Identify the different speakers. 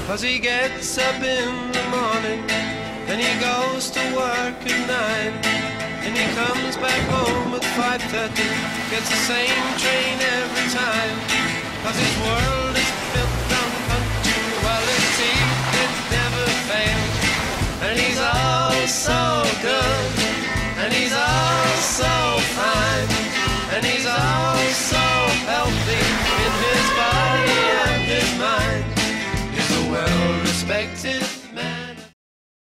Speaker 1: 'Cause he gets up in the morning and he goes to work at 9, and he comes back home at 5:30, gets the same train every time, 'cause his world is